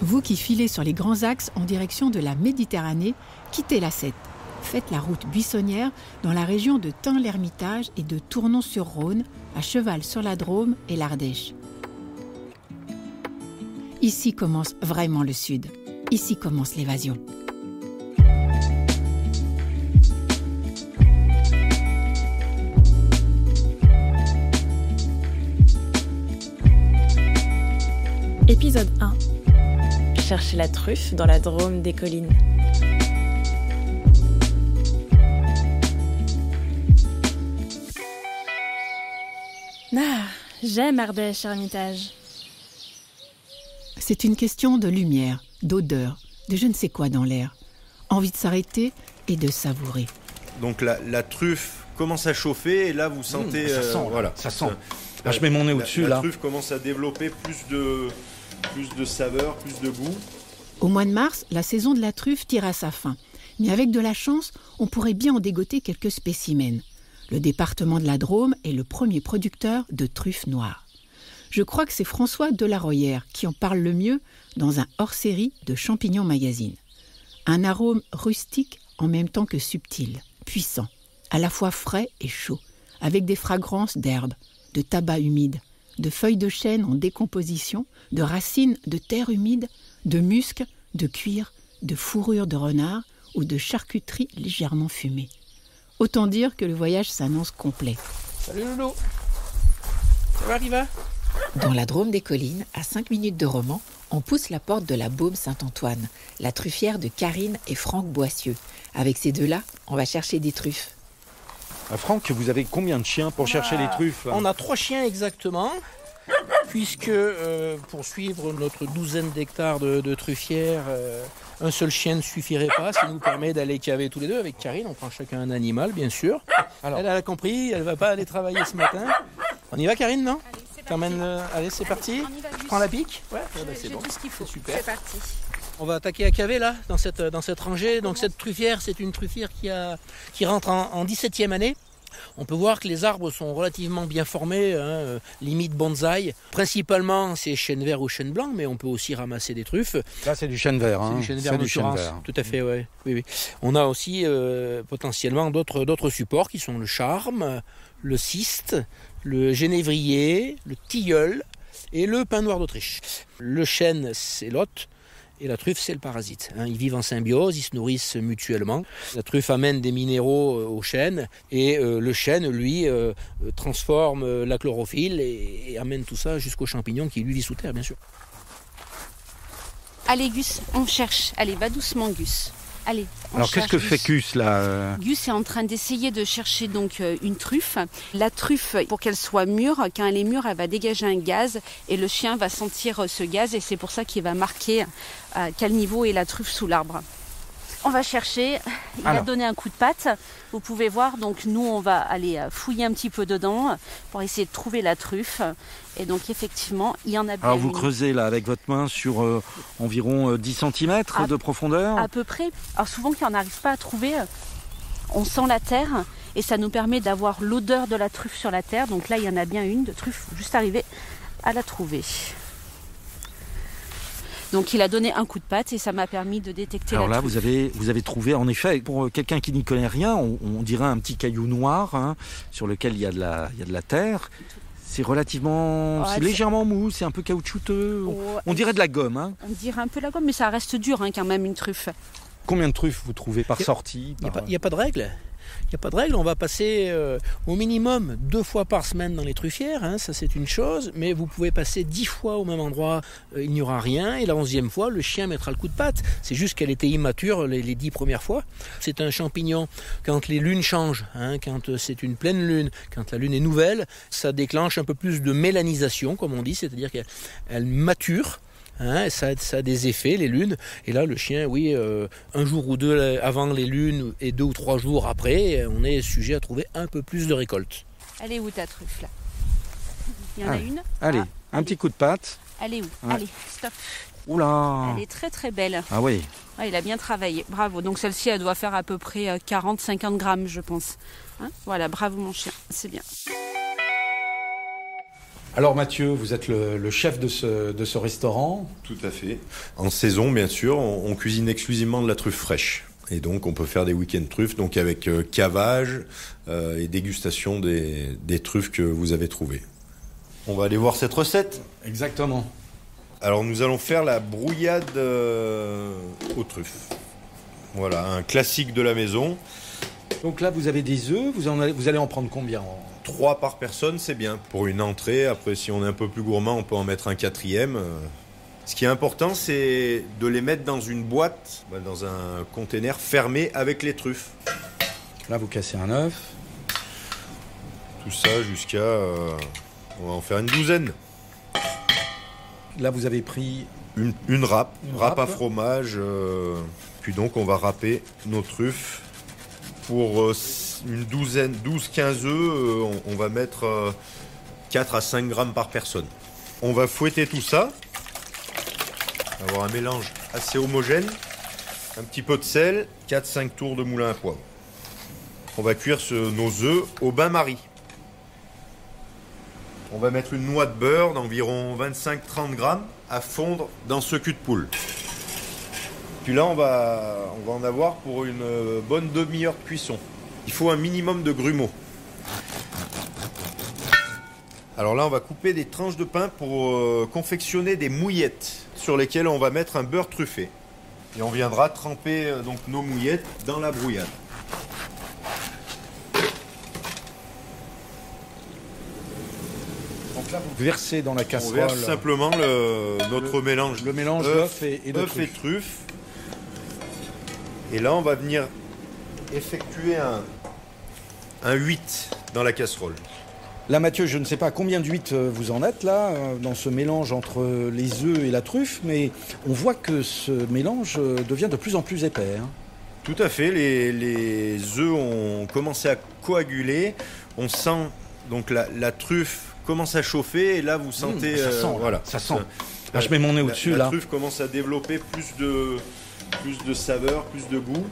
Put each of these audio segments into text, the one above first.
Vous qui filez sur les grands axes en direction de la Méditerranée, quittez la Sète. Faites la route buissonnière dans la région de Tain-l'Hermitage et de Tournon-sur-Rhône, à cheval sur la Drôme et l'Ardèche. Ici commence vraiment le Sud. Ici commence l'évasion. Épisode 1. Chercher la truffe dans la Drôme des collines. Ah, j'aime Ardèche-Hermitage. C'est une question de lumière, d'odeur, de je ne sais quoi dans l'air. Envie de s'arrêter et de savourer. Donc la truffe commence à chauffer et là vous sentez... ça sent, voilà. Ça sent. Là, je mets mon nez au-dessus. La truffe commence à développer plus de saveur, plus de goût. Au mois de mars, la saison de la truffe tire à sa fin. Mais avec de la chance, on pourrait bien en dégoter quelques spécimens. Le département de la Drôme est le premier producteur de truffes noires. Je crois que c'est François Delaroyère qui en parle le mieux dans un hors-série de Champignons Magazine. Un arôme rustique en même temps que subtil, puissant, à la fois frais et chaud, avec des fragrances d'herbes, de tabac humide, de feuilles de chêne en décomposition, de racines de terre humide, de musc, de cuir, de fourrure de renard ou de charcuterie légèrement fumée. Autant dire que le voyage s'annonce complet. Salut Loulou. Ça va Riva ? Dans la Drôme des collines, à 5 minutes de Romans, on pousse la porte de la Baume Saint-Antoine, la truffière de Karine et Franck Boissieu. Avec ces deux-là, on va chercher des truffes. Franck, vous avez combien de chiens pour chercher les truffes là ? On a 3 chiens exactement, puisque pour suivre notre douzaine d'hectares de truffières, un seul chien ne suffirait pas. Ça nous permet d'aller caver tous les deux avec Karine. On prend chacun un animal, bien sûr. Alors, elle a compris, elle ne va pas aller travailler ce matin. On y va Karine, non ? Allez, c'est parti. Je prends la pique. Ouais, c'est bon. Tout ce qu'il faut. Super. C'est parti. On va attaquer à caver là, dans cette rangée. Donc cette truffière, c'est une truffière qui rentre en 17e année. On peut voir que les arbres sont relativement bien formés, limite bonsaï. Principalement, c'est chêne vert ou chêne blanc, mais on peut aussi ramasser des truffes. Là, c'est du chêne vert. C'est du chêne vert, tout à fait, ouais. Oui. On a aussi potentiellement d'autres supports qui sont le charme, le cyste, le genévrier, le tilleul et le pin noir d'Autriche. Le chêne, c'est l'hôte. Et la truffe, c'est le parasite. Ils vivent en symbiose, ils se nourrissent mutuellement. La truffe amène des minéraux au chêne et le chêne, lui, transforme la chlorophylle et amène tout ça jusqu'au champignon qui, lui, vit sous terre, bien sûr. Allez Gus, on cherche. Allez, va doucement Gus. Allez, alors qu'est-ce que fait Gus là Gus est en train d'essayer de chercher donc une truffe. La truffe, pour qu'elle soit mûre, quand elle est mûre, elle va dégager un gaz et le chien va sentir ce gaz et c'est pour ça qu'il va marquer à quel niveau est la truffe sous l'arbre. On va chercher, il a donné un coup de patte, vous pouvez voir, donc nous on va aller fouiller un petit peu dedans pour essayer de trouver la truffe. Et donc effectivement, il y en a bien. Alors vous creusez là avec votre main sur environ 10 cm de profondeur ? À peu près. Alors souvent quand on n'arrive pas à trouver, on sent la terre et ça nous permet d'avoir l'odeur de la truffe sur la terre. Donc là il y en a bien une de truffe, juste arriver à la trouver. Donc il a donné un coup de patte et ça m'a permis de détecter la truffe. Alors là, vous avez trouvé, en effet, pour quelqu'un qui n'y connaît rien, on dirait un petit caillou noir sur lequel il y a de la terre. C'est relativement, c'est légèrement mou, c'est un peu caoutchouteux. On dirait de la gomme. On dirait un peu la gomme, mais ça reste dur quand même une truffe. Combien de truffes vous trouvez par sortie ? Il n'y a pas de règle. Il n'y a pas de règle, on va passer au minimum 2 fois par semaine dans les truffières, ça c'est une chose, mais vous pouvez passer 10 fois au même endroit, il n'y aura rien, et la 11e fois, le chien mettra le coup de patte. C'est juste qu'elle était immature les 10 premières fois. C'est un champignon, quand les lunes changent, quand c'est une pleine lune, quand la lune est nouvelle, ça déclenche un peu plus de mélanisation, comme on dit, c'est-à-dire qu'elle mature. Ça a des effets, les lunes. Et là, le chien, oui, un jour ou deux avant les lunes et 2 ou 3 jours après, on est sujet à trouver un peu plus de récolte. Elle est où ta truffe là ? Il y en a une ? Allez, un petit coup de patte. Elle est où ? Ouais. Allez, stop. Oula ! Elle est très très belle. Ah oui. Ouais, il a bien travaillé, bravo. Donc celle-ci, elle doit faire à peu près 40-50 grammes, je pense. Voilà, bravo mon chien, c'est bien. Alors Mathieu, vous êtes le chef de ce restaurant. Tout à fait. En saison, bien sûr, on cuisine exclusivement de la truffe fraîche. Et donc, on peut faire des week-ends truffes, donc avec cavage et dégustation des truffes que vous avez trouvées. On va aller voir cette recette. Exactement. Alors, nous allons faire la brouillade aux truffes. Voilà, un classique de la maison. Donc là, vous avez des œufs, vous allez en prendre combien 3 par personne, c'est bien. Pour une entrée, après, si on est un peu plus gourmand, on peut en mettre un 4e. Ce qui est important, c'est de les mettre dans une boîte, dans un container fermé avec les truffes. Là, vous cassez un œuf. Tout ça jusqu'à... on va en faire une 12aine. Là, vous avez pris... Une râpe à fromage. Puis donc, on va râper nos truffes. Pour une 12-15 œufs, on va mettre 4 à 5 grammes par personne. On va fouetter tout ça. Avoir un mélange assez homogène, un petit peu de sel, 4-5 tours de moulin à poivre. On va cuire nos œufs au bain-marie. On va mettre une noix de beurre d'environ 25-30 grammes à fondre dans ce cul de poule. Puis là, on va en avoir pour une bonne demi-heure de cuisson. Il faut un minimum de grumeaux. Alors là, on va couper des tranches de pain pour confectionner des mouillettes sur lesquelles on va mettre un beurre truffé. Et on viendra tremper donc nos mouillettes dans la brouillade. Donc là, vous versez dans la casserole... On verse simplement notre mélange. Le mélange d'œuf et de œuf et truffe. Et là, on va venir effectuer un 8 dans la casserole. Là, Mathieu, je ne sais pas combien d'huîtres vous en êtes, là, dans ce mélange entre les œufs et la truffe, mais on voit que ce mélange devient de plus en plus épais. Hein. Tout à fait. Les œufs ont commencé à coaguler. On sent, donc la truffe commence à chauffer, et là, vous sentez... ça sent, voilà. Ça sent. Là, je mets mon nez au-dessus, là. La truffe commence à développer plus de saveur, plus de goût.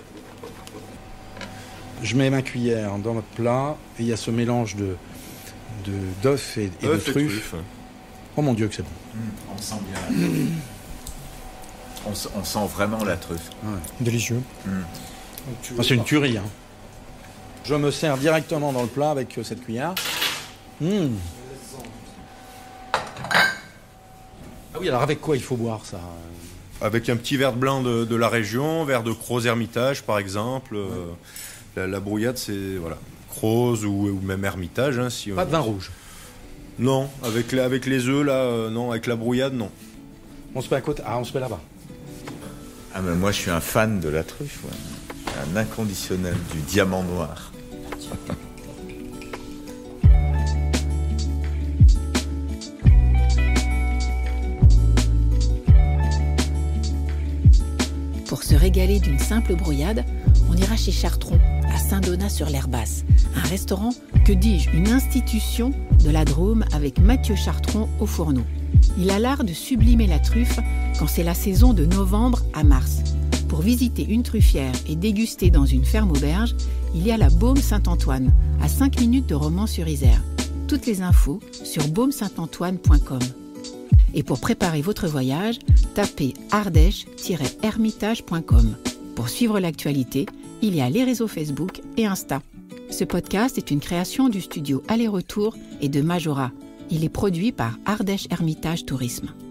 Je mets ma cuillère dans notre plat, et il y a ce mélange d'œufs et de truffe. Oh mon Dieu que c'est bon. On sent bien. On sent vraiment la truffe. Ouais. Délicieux. C'est une tuerie. Hein. Je me sers directement dans le plat avec cette cuillère. Ah oui, alors avec quoi il faut boire ça? Avec un petit verre de blanc de la région, verre de Crozes Hermitage par exemple. La brouillade, c'est voilà, Crozes ou même Hermitage. Hein, si pas de vin rouge? Non, avec les œufs là, non, avec la brouillade, non. On se met à côté. Ah, on se met là-bas. Ah mais moi je suis un fan de la truffe, ouais. Un inconditionnel du diamant noir. Pour se régaler d'une simple brouillade, on ira chez Chartron, à Saint-Donat-sur-l'Herbasse. Un restaurant, que dis-je, une institution de la Drôme avec Mathieu Chartron au fourneau. Il a l'art de sublimer la truffe quand c'est la saison de novembre à mars. Pour visiter une truffière et déguster dans une ferme auberge, il y a la Baume Saint-Antoine, à 5 minutes de Romans-sur-Isère. Toutes les infos sur baumesaintantoine.com. Et pour préparer votre voyage, tapez ardèche-hermitage.com. Pour suivre l'actualité, il y a les réseaux Facebook et Insta. Ce podcast est une création du studio Aller-Retour et de Majora. Il est produit par Ardèche Hermitage Tourisme.